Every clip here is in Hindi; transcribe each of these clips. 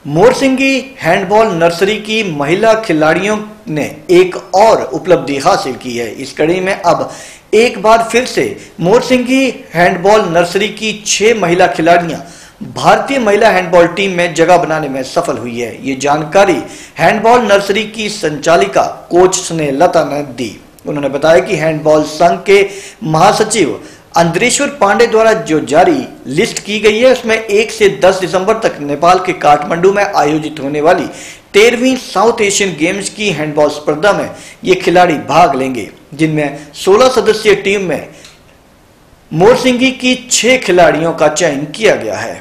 मोरसिंगी हैंडबॉल नर्सरी की महिला खिलाड़ियों ने एक और उपलब्धि हासिल की है। इस कड़ी में अब एक बार फिर से मोरसिंगी हैंडबॉल नर्सरी की 6 महिला खिलाड़ियां भारतीय महिला हैंडबॉल टीम में जगह बनाने में सफल हुई है। ये जानकारी हैंडबॉल नर्सरी की संचालिका कोच स्नेहलता ने दी। उन्होंने बताया कि हैंडबॉल संघ के महासचिव अंद्रेश्वर पांडे द्वारा जो जारी लिस्ट की गई है उसमें 1 से 10 दिसंबर तक नेपाल के काठमांडू में आयोजित होने वाली 13वीं साउथ एशियन गेम्स की हैंडबॉल स्पर्धा में ये खिलाड़ी भाग लेंगे, जिनमें 16 सदस्यीय टीम में मोरसिंगी की 6 खिलाड़ियों का चयन किया गया है।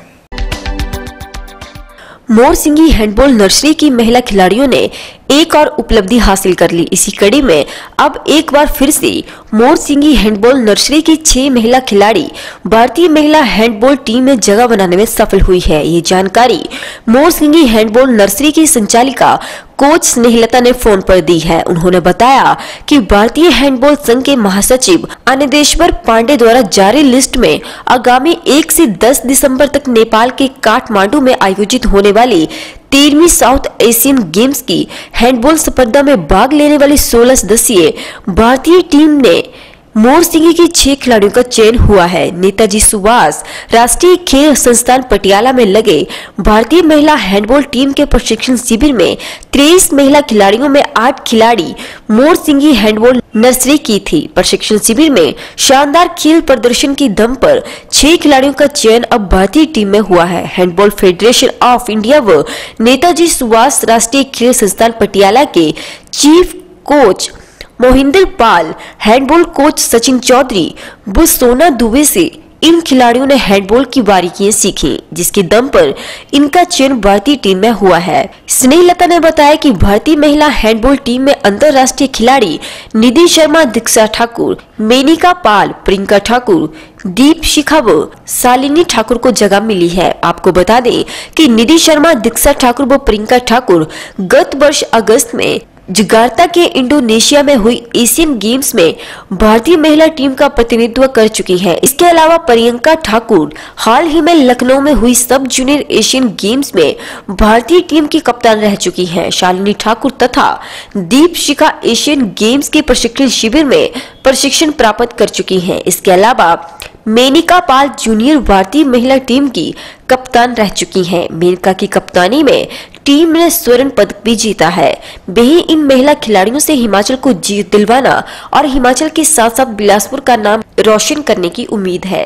मोरसिंगी हैंडबॉल नर्सरी की महिला खिलाड़ियों ने एक और उपलब्धि हासिल कर ली। इसी कड़ी में अब एक बार फिर से मोरसिंगी हैंडबॉल नर्सरी की 6 महिला खिलाड़ी भारतीय महिला हैंडबॉल टीम में जगह बनाने में सफल हुई है। ये जानकारी मोरसिंगी हैंडबॉल नर्सरी की संचालिका कोच स्नेहलता ने फोन पर दी है। उन्होंने बताया कि भारतीय हैंडबॉल संघ के महासचिव अनिदेश्वर पांडे द्वारा जारी लिस्ट में आगामी 1 से 10 दिसंबर तक नेपाल के काठमांडू में आयोजित होने वाली 13वीं साउथ एशियन गेम्स की हैंडबॉल स्पर्धा में भाग लेने वाली 16 सदस्यीय भारतीय टीम ने मोरसिंगी के 6 खिलाड़ियों का चयन हुआ है। नेताजी सुभाष राष्ट्रीय खेल संस्थान पटियाला में लगे भारतीय महिला हैंडबॉल टीम के प्रशिक्षण शिविर में 23 महिला खिलाड़ियों में 8 खिलाड़ी मोरसिंगी हैंडबॉल नर्सरी की थी। प्रशिक्षण शिविर में शानदार खेल प्रदर्शन की दम पर 6 खिलाड़ियों का चयन अब भारतीय टीम में हुआ है। हैंडबॉल फेडरेशन ऑफ इंडिया व नेताजी सुभाष राष्ट्रीय खेल संस्थान पटियाला के chief coach Mohinder Pal, handball coach Sachin Chaudhary व सोना दुबे से इन खिलाड़ियों ने हैंडबॉल की बारीकियां सीखी, जिसके दम पर इनका चयन भारतीय टीम में हुआ है। स्नेहलता ने बताया कि भारतीय महिला हैंडबॉल टीम में अंतर्राष्ट्रीय खिलाड़ी निधि शर्मा, दीक्षा ठाकुर, मेनिका पाल, प्रियंका ठाकुर, दीप शिखा व शालिनी ठाकुर को जगह मिली है। आपको बता दें कि निधि शर्मा, दीक्षा ठाकुर व प्रियंका ठाकुर गत वर्ष अगस्त में जकार्ता के इंडोनेशिया में हुई एशियन गेम्स में भारतीय महिला टीम का प्रतिनिधित्व कर चुकी हैं। इसके अलावा प्रियंका ठाकुर हाल ही में लखनऊ में हुई सब जूनियर एशियन गेम्स में भारतीय टीम की कप्तान रह चुकी हैं। शालिनी ठाकुर तथा दीप शिखा एशियन गेम्स के प्रशिक्षण शिविर में प्रशिक्षण प्राप्त कर चुकी हैं। इसके अलावा मेनिका पाल जूनियर भारतीय महिला टीम की कप्तान रह चुकी हैं। मेनिका की कप्तानी में टीम ने स्वर्ण पदक भी जीता है। वहीं इन महिला खिलाड़ियों से हिमाचल को जीत दिलवाना और हिमाचल के साथ साथ बिलासपुर का नाम रोशन करने की उम्मीद है।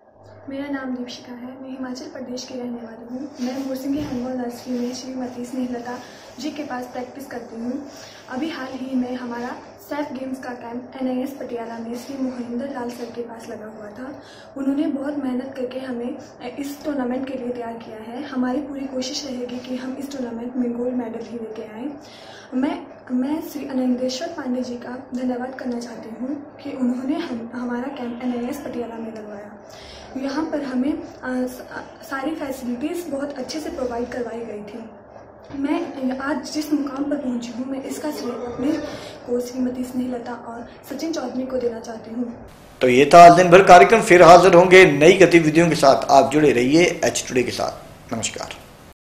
मेरा नाम दीपशिका है। मैं हिमाचल प्रदेश की रहने वाली हूँ। मैं मोरसिंगी हैंडबॉल नर्सरी में श्रीमती स्नेहलता जी के पास प्रैक्टिस करती हूँ। अभी हाल ही में हमारा सैफ गेम्स का कैंप NIS पटियाला में श्री मोहिंदर लाल सर के पास लगा हुआ था। उन्होंने बहुत मेहनत करके हमें इस टूर्नामेंट के लिए तैयार किया है। हमारी पूरी कोशिश रहेगी कि हम इस टूर्नामेंट में गोल्ड मेडल ही लेके आएँ। मैं श्री अनिदेश्वर पांडे जी का धन्यवाद करना चाहती हूँ कि उन्होंने हमारा कैंप NIS पटियाला में लगवाया। यहाँ पर हमें सारी फैसिलिटीज़ बहुत अच्छे से प्रोवाइड करवाई गई थी। मैं आज जिस मुकाम पर पहुंची हूँ, मैं इसका श्रेय अपने कोच श्रीमती स्नेहलता और सचिन चौधरी को देना चाहती हूँ। तो ये था आज दिन भर कार्यक्रम। फिर हाजिर होंगे नई गतिविधियों के साथ। आप जुड़े रहिए H टुडे के साथ। नमस्कार।